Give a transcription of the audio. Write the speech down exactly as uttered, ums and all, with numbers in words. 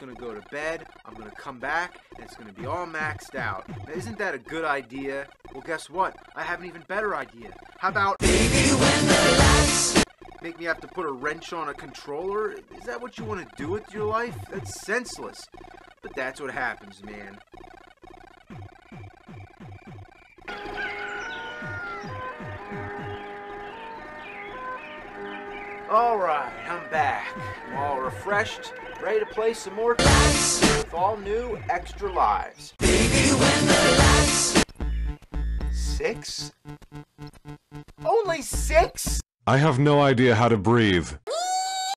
gonna go to bed, I'm gonna come back, and it's gonna be all maxed out. Now, isn't that a good idea? Well, guess what? I have an even better idea. How about Baby, when the lights make me have to put a wrench on a controller? Is that what you want to do with your life? That's senseless. But that's what happens, man. Alright, I'm back. I'm all refreshed, ready to play some more games with all new extra lives. Baby, when the lights... Six? Only six? I have no idea how to breathe.